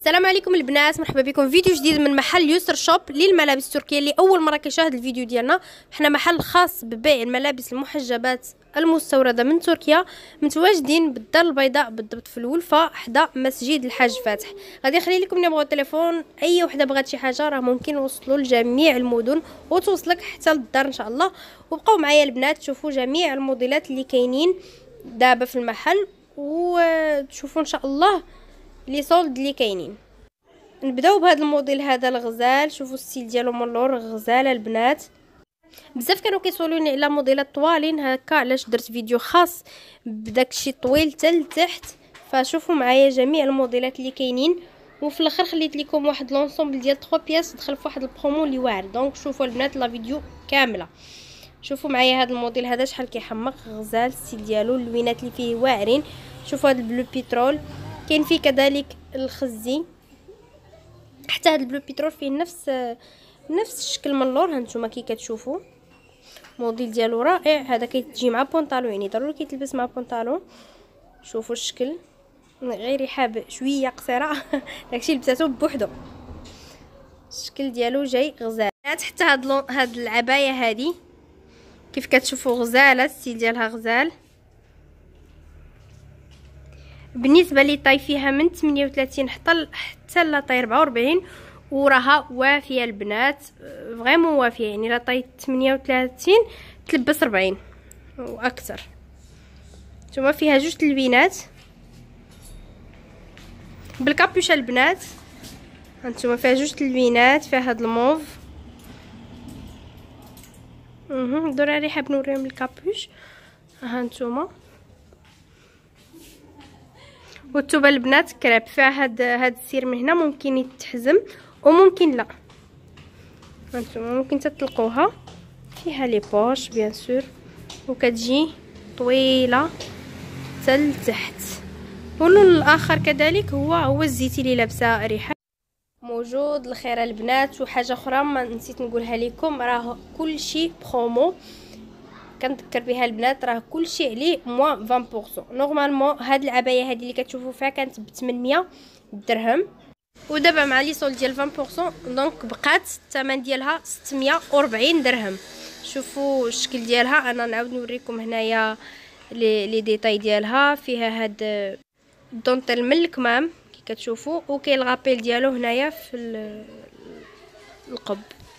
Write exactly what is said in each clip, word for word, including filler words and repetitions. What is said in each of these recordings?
السلام عليكم البنات، مرحبا بكم في فيديو جديد من محل يسر شوب للملابس التركيه. اللي اول مره كيشاهد الفيديو ديالنا، حنا محل خاص ببيع الملابس المحجبات المستورده من تركيا، متواجدين بالدار البيضاء بالضبط في الولفه حدا مسجد الحاج فاتح. غادي نخلي لكم نبغوا التليفون، اي وحده بغات شي حاجه راه ممكن نوصلوا لجميع المدن وتوصلك حتى للدار ان شاء الله. وبقاو معايا البنات تشوفوا جميع الموديلات اللي كاينين دابا في المحل وتشوفوا ان شاء الله لي سولد اللي كاينين. نبداو بهذا الموديل هذا الغزال، شوفوا الستيل ديالو من اللور غزاله البنات. بزاف كانوا كيسولوني على موديلات طوالين هكا، علاش درت فيديو خاص بداكشي طويل حتى لتحت. فشوفوا معايا جميع الموديلات اللي كاينين، وفي الاخر خليت لكم واحد لونسومبل ديال ثلاثة بياس دخل في واحد البرومو اللي واعر. دونك شوفوا البنات لا فيديو كامله. شوفوا معايا هذا الموديل هذا شحال كيحمق، غزال الستيل ديالو، اللوينات اللي فيه واعرين. شوفوا هذا البلو بيترول، كاين فيه كذلك الخزي، حتى هذا البلو بيترول فيه نفس نفس الشكل من اللور. هانتوما كي كتشوفوا الموديل ديالو رائع. هذا كيتجي مع بونطالون، يعني ضروري كيتلبس مع بونطالون. شوفوا الشكل، غير رحاب شويه قصيره داكشي لبساتو بوحدو. الشكل ديالو جاي غزال. حتى هاد لون هاد العبايه هذه كيف كتشوفوا غزاله، الستيل ديالها غزال. بالنسبه لي طاي فيها من ثمانية وثلاثين حتى حتى لاطاي أربعة وأربعين، وراها وافيه البنات فريمون وافيه. يعني لا طاي ثمانية وثلاثين تلبس أربعين واكثر. ثم فيها جوج تلوينات بالكابوش البنات. هانتوما فيها جوج تلوينات، فيها هاد الموف. اها ضروري حاب نوريهم الكابوش. هانتوما والتوبه البنات كريب، فيها هاد هاد السير من هنا ممكن يتحزم وممكن لا. هانتوما ممكن تطلقوها، فيها لي بوش بيان سور، وكتجي طويله حتى لتحت. واللون الاخر كذلك هو هو الزيتي اللي لابسه ريحه موجود. الخير البنات، وحاجه اخرى ما نسيت نقولها لكم، راه كلشي برومو كنذكر بها البنات، راه كلشي عليه موان عشرين بالمية. نورمالمون هاد العبايه هذه اللي كتشوفوا فيها كانت ب ثمنمية درهم، ودابا مع لي سول ديال عشرين بالمية دونك بقات الثمن ديالها ستمية وأربعين درهم. شوفوا الشكل ديالها، انا نعاود نوريكم هنايا لي لي ديتاي ديالها. فيها هاد الدونتيل من الكمام كي كتشوفوا، وكاين الغابيل ديالو هنايا في القب.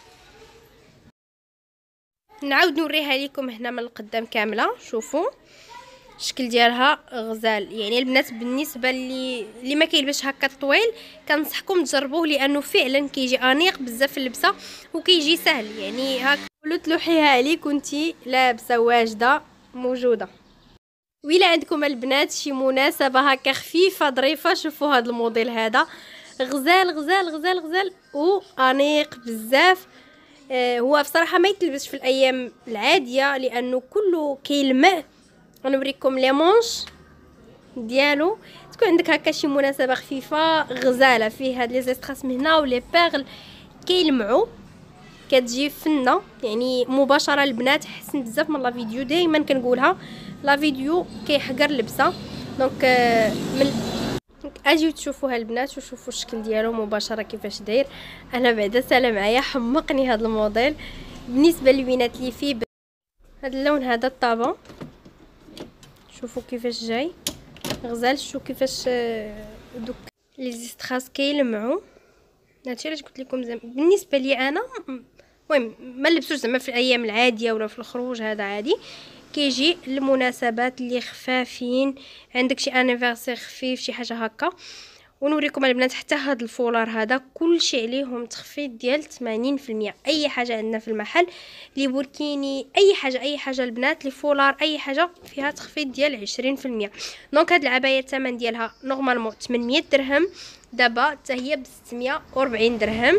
نعاود نوريها لكم هنا من القدام كامله. شوفوا الشكل ديالها غزال. يعني البنات بالنسبه اللي اللي ما كيلبسش هكا طويل كنصحكم تجربوه، لانه فعلا كيجي انيق بزاف في اللبسه وكيجي سهل. يعني هكا ولو تلوحيها عليه كنتي لابسه واجده موجوده. ويلا عندكم البنات شي مناسبه هكا خفيفه ظريفه، شوفوا هذا الموديل هذا غزال غزال غزال غزال وانيق بزاف. آه هو بصراحه ما يتلبسش في الايام العاديه لانه كله كيلمع. غنوريكم لي مونش ديالو، تكون عندك هكا شي مناسبه خفيفه غزاله. فيه هاد لي زيستراس من هنا ولي بيرل كيلمعوا، كتجي فنه يعني مباشره. البنات حسن بزاف من لا فيديو، دائما كنقولها لا فيديو كيحقر لبسه. دونك آه من اجيو تشوفوها البنات وشوفوا الشكل ديالو مباشره كيفاش داير. انا بعدا سالا معايا حمقني هذا الموديل. بالنسبه للوينات اللي فيه هذا اللون هذا الطابون، شوفوا كيفاش جاي غزال. شوفوا كيفاش دوك لي زيستراس كيلمعوا. هادشي علاش قلت لكم زعما بالنسبه لي انا المهم ما نلبسوش زعما في الايام العاديه ولا في الخروج، هذا عادي كيجي المناسبات اللي خفافين، عندك شي انيفرسير خفيف شي حاجه هكا. ونوريكم البنات حتى هاد الفولار هذا كلشي عليهم تخفيض ديال ثمانين بالمية. اي حاجه عندنا في المحل لي بوركيني اي حاجه اي حاجه البنات لي فولار اي حاجه فيها تخفيض ديال عشرين بالمية. دونك هاد العبايه الثمن ديالها نورمالمون ثمنمية درهم، دابا حتى هي ب ستمية وأربعين درهم.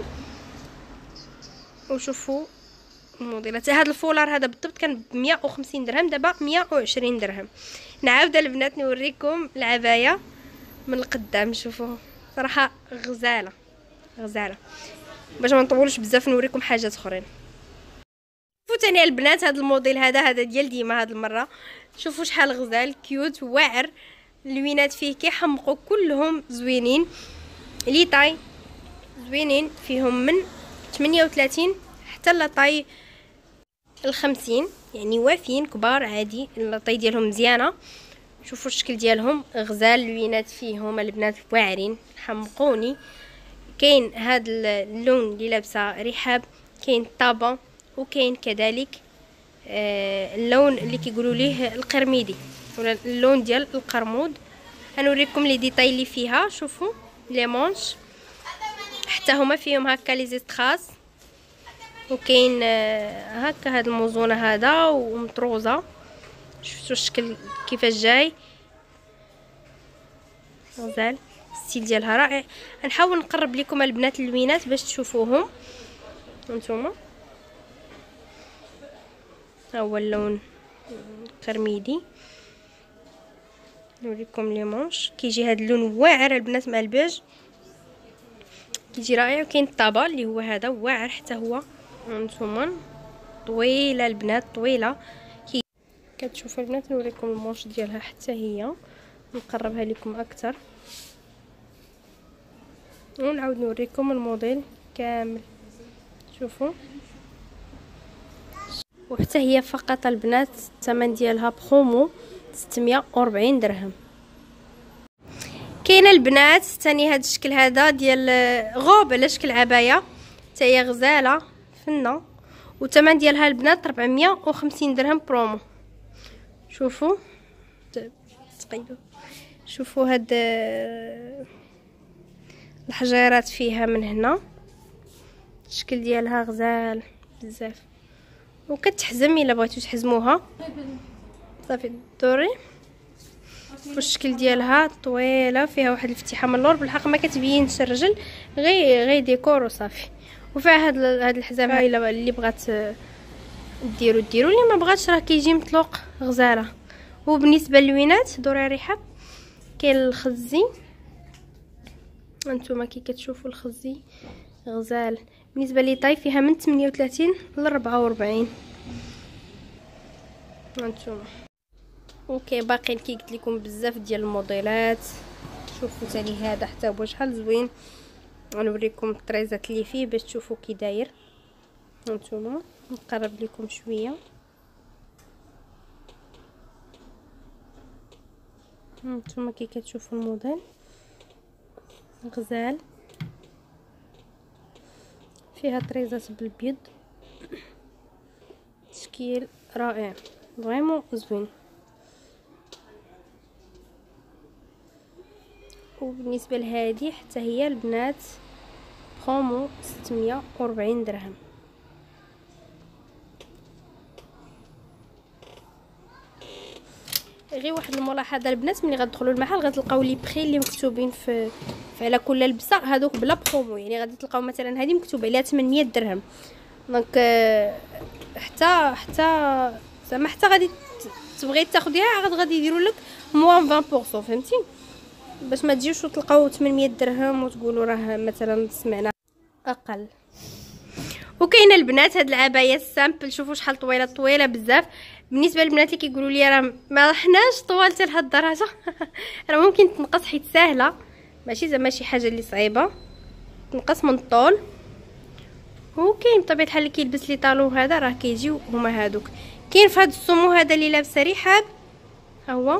وشوفوا الموديلات. هذا الفولار هذا بالضبط كان ب مية وخمسين درهم، دابا مية وعشرين درهم. نعاود البنات نوريكم العبايه من القدام. شوفوا صراحه غزاله غزاله. باش ما نطولش بزاف نوريكم حاجات اخرين. شوفوا ثاني البنات هذا الموديل هذا هذا ديال ديما هذه المره. شوفوا شحال غزال كيوت واعر. اللوينات فيه كيحمقوا كلهم زوينين. لي طاي زوينين، فيهم من ثمانية وثلاثين حتى لا طاي الخمسين، يعني وافيين كبار عادي. الطاي ديالهم مزيانه. شوفوا الشكل ديالهم غزال، اللوينات فيهم البنات واعرين حمقوني. كاين هذا اللون اللي لابسه رحاب، كاين طابا، وكاين كذلك آه اللون اللي كيقولوا ليه القرميدي ولا اللون ديال القرمود. غنوريكم لي ديتاي اللي فيها. شوفوا لي مونش حتى هما فيهم هكا لي زيستخاس، وكاين آه هكا هاد الموزونه هذا ومطروزه. شفتوا الشكل كيفاش جاي غزال، الستيل ديالها رائع. غنحاول نقرب لكم البنات اللوينات باش تشوفوهم هانتوما. ها هو اللون القرميدي. نوريكم لي مونش، كيجي هذا اللون واعر البنات مع البيج، كيجي رائع. وكاين الطابا اللي هو هذا واعر حتى هو هانتوما، طويله البنات طويله. كي كتشوفوا البنات نوريكم المونش ديالها حتى هي، نقربها لكم اكثر ونعاود نوريكم الموديل كامل. شوفوا، وحتى هي فقط البنات الثمن ديالها برومو ستمية وأربعين درهم. كاينه البنات ثاني هذا الشكل هذا ديال غوب على شكل عبايه، حتى هي غزاله فنه، والثمن ديالها البنات أربعمية وخمسين درهم برومو. شوفوا تقيدوا، شوفوا هاد الحجيرات فيها من هنا، الشكل ديالها غزال بزاف وكتحزم الا بغيتو تحزموها. صافي دوري والشكل ديالها طويله، فيها واحد الفتحه من اللور، بالحق ما كتبينش الرجل، غير غير ديكور وصافي. وفيها هاد هاد الحزام الا اللي بغات ديرو ديرو، اللي ما بغاتش راه كيجي مطلوق غزاله. وبالنسبه للوينات دوري رحاب، كاين الخزي هانتوما كي كتشوفوا الخزي غزال. بالنسبه لي طاي فيها من ثمانية وثلاثين ل أربعة وأربعين هانتوما. اوكي باقيين كي قلت لكم بزاف ديال الموديلات. شوفوا ثاني هذا حتى هو شحال زوين، غنوريكم الطريزات اللي فيه باش تشوفوا كي داير هانتوما. نقرب لكم شويه. هانتوما كي كتشوفوا الموديل غزال، فيها طريزات بالبيض، تشكيل رائع فريمون زوين. وبالنسبه لهذه حتى هي البنات برومو ستمية وأربعين درهم. غير واحد الملاحظه البنات، ملي غتدخلوا المحل غتلقاو لي بري اللي مكتوبين في على كل لبسه هذوك بلا برومو، يعني غادي تلقاو مثلا هذه مكتوب عليها ثمنمية درهم، دونك حتى حتى زعما حتى غادي تبغي تاخديها عاد غادي يديروا لك موان عشرة بالمية، فهمتي؟ باش ما تجيوش وتلقاو ثمنمية درهم وتقولوا راه مثلا سمعنا اقل. وكاينه البنات هاد العبايه السامبل، شوفوا شحال طويله طويله بزاف. بالنسبه للبنات اللي كيقولوا لي راه ما رحناش طوال حتى لهاد الدرجه راه ممكن تنقص حيت ساهله، ماشي زعما شي حاجه اللي صعيبه، تنقص من الطول. وكاين بطبيعه الحال اللي كيلبس لي طالو هذا راه كيجيو هما هادوك. كاين في هاد الصومو هذا اللي لابسه رحاب ها هو،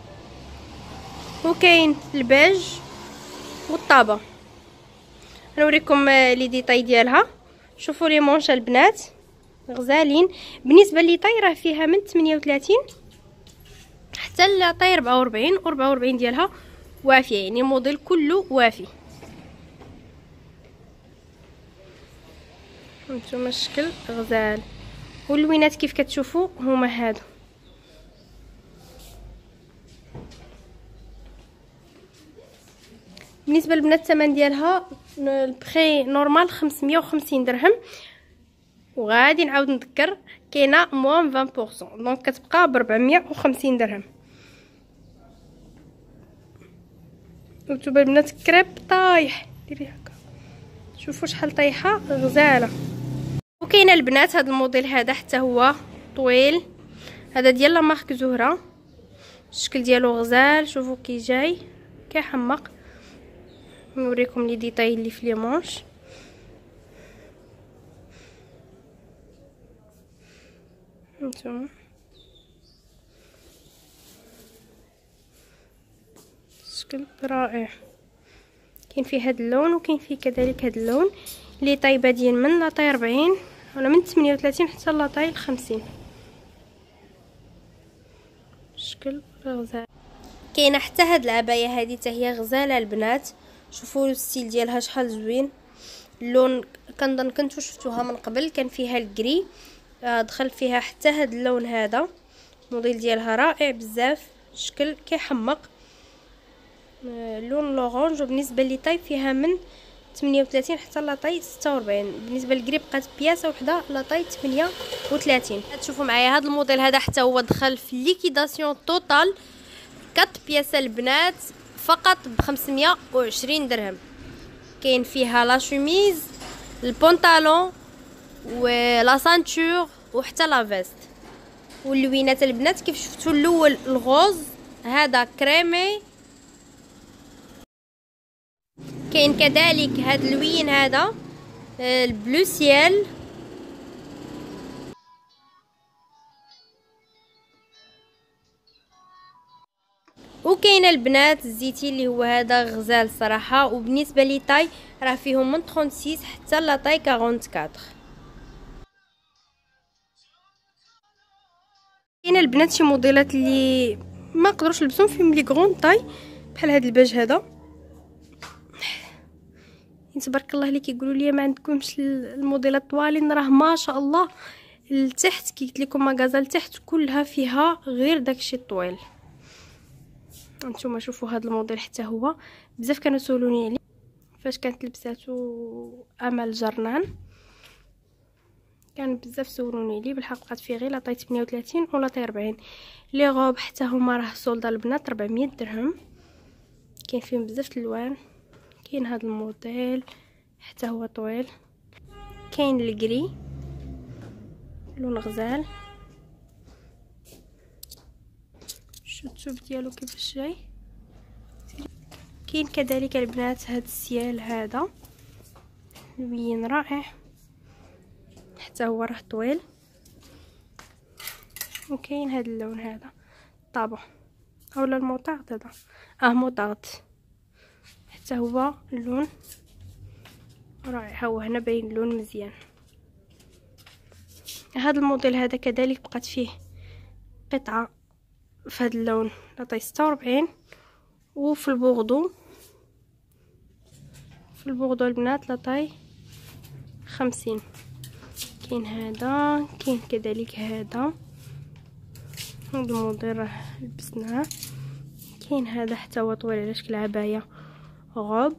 وكاين البيج والطابه. نوريكم لي ديتاي ديالها. شوفوا لي مونش البنات غزالين. بالنسبه لي طاي راه فيها من ثمانية وثلاثين حتى لطاي أربعة وأربعين، أربعة وأربعين ديالها وافيه، يعني الموديل كله وافي. هانتوما الشكل غزال. واللوينات كيف كتشوفوا هما هادو. بالنسبه للبنات الثمن ديالها البري نورمال خمسمية وخمسين درهم، وغادي نعاود نذكر كاينه موان عشرة بالمية، دونك كتبقى ب أربعمية وخمسين درهم. وانتوما البنات كريب طايح، ديري هكا شوفوا شحال طايحه غزاله. وكاينه البنات هذا الموديل هذا حتى هو طويل، هذا ديال لا مارك زهره، الشكل ديالو غزال. شوفوا كي جاي كيحمق نوريكم لي ديتاي اللي في لي مونش. هانتوما شكل رائع. كاين فيه هذا اللون وكاين فيه كذلك هذا اللون. لي طاي بادين من لا طاي أربعين ولا من ثمانية وثلاثين حتى لا طاي خمسين. شكل غزال. كاينه حتى هاد العبايه هذه حتى هي غزاله البنات. شوفوا الستيل ديالها شحال زوين. اللون كنظن كنتو شفتوها من قبل، كان فيها الكري، دخل فيها حتى هاد اللون هذا. الموديل ديالها رائع بزاف، شكل كيحمق. اللون لورانج. وبالنسبه لي طاي فيها من ثمانية وثلاثين حتى لا طاي ستة وأربعين. بالنسبه للكري بقات بياسه وحده لا طاي ثمانية وثلاثين. تشوفوا معايا هذا الموديل هذا حتى هو دخل في ليكيداسيون توتال. كات بياسه البنات فقط ب خمسمية وعشرين درهم. كاين فيها لا شوميز، البونطالون ولا سانتور وحتى لا فيست. واللوينات البنات كيف شفتوا الاول الغوز، هذا كريمي. كاين كذلك هذا اللوين هذا البلو سيال. وكاين البنات الزيتي اللي هو هذا غزال صراحه. وبالنسبه لي طاي راه فيهم من ستة وثلاثين حتى لا طاي أربعة وأربعين. كاين البنات شي موديلات اللي ما نقدروش نلبسهم فيهم لي غون طاي بحال هذا الباج هذا. تبارك الله اللي كيقولوا لي ما عندكمش الموديلات طوالين، راه ما شاء الله لتحت كي قلت لكم مغازه لتحت كلها فيها غير داكشي الطويل. هانتوما شوفوا هذا الموديل حتى هو بزاف كانوا سولوني عليه فاش كانت لبساتو امل جرنان. كان بزاف سولوني عليه بالحق. بقات فيه غير لا طاي ثمانية وثلاثين ولا طاي أربعين. لي غوب حتى هما راه سولدا البنات أربعمية درهم. كاين فيهم بزاف الالوان. كاين هذا الموديل حتى هو طويل. كاين الكري لون غزال. شو الثوب ديالو كيفاش جاي. كاين كذلك البنات هذا السيال هذا لوين رائع حتى هو راه طويل. وكاين هذا اللون هذا طابع اولا الموطاط هذا اه موطاط حتى هو اللون رائع. هو هنا باين اللون مزيان. هذا الموديل هذا كذلك بقات فيه قطعه في هذا اللون لاطاي ستة وأربعين. وفي البوغدو في البوغدو البنات لاطاي خمسين. كاين هذا كاين كذلك هذا هذا الموديل راه لبسناه. كاين هذا حتى هو طويل على شكل عبايه غوب.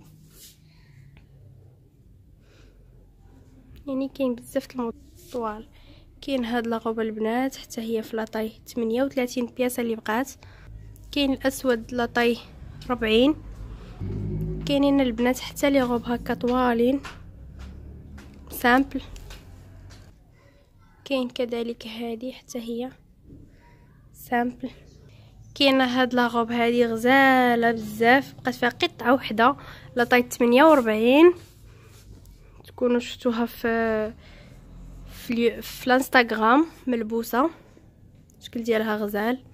يعني كاين بزاف طوال. كاين هاد لاغوب البنات حتى هي في لاطاي ثمانية وثلاثين بياسه اللي بقات. كاين الاسود لاطاي أربعين. كاينين البنات حتى لي غوب هكا طوالين سامبل. كاين كذلك هذه حتى هي سامبل. كاينه هاد لاغوب هذه غزاله بزاف بقات فيها قطعه وحده لاطاي ثمانية وأربعين. تكونوا شفتوها في في, في الانستغرام ملبوسه. الشكل ديالها غزال.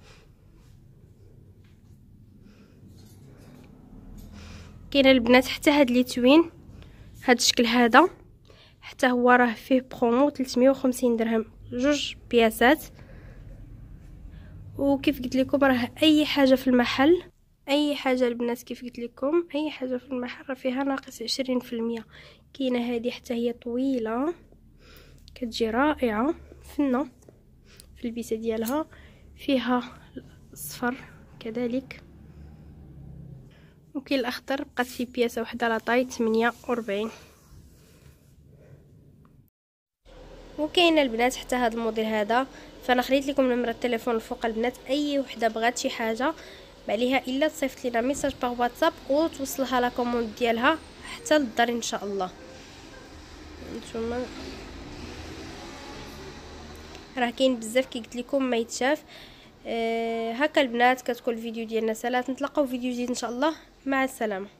كاين البنات حتى هاد لي توين هاد الشكل هذا حتى هو راه فيه برومو ثلاثمية وخمسين درهم جوج بياسات. وكيف قلت لكم راه اي حاجه في المحل اي حاجه البنات كيف قلت لكم اي حاجه في المحل راه فيها ناقص عشرين في المية. كاينه هذه حتى هي طويله كتجي رائعه فنه في البيسه ديالها. فيها الصفر كذلك. وكاين الاخضر بقات في بياسه وحده لاطاي ثمانية وأربعين. وكاين البنات حتى هذا الموديل هذا. فانا خليت لكم نمره التليفون الفوق البنات. اي وحده بغات شي حاجه ما عليها الا تصيفط لينا ميساج باغ واتساب وتوصلها لا كوموند ديالها حتى للدار ان شاء الله. نتوما راه كاين بزاف كي قلت لكم ما يتشاف. أه هكا البنات كتكون الفيديو ديالنا سالات. نتلاقاو فيديو جديد ان شاء الله. مع السلامه.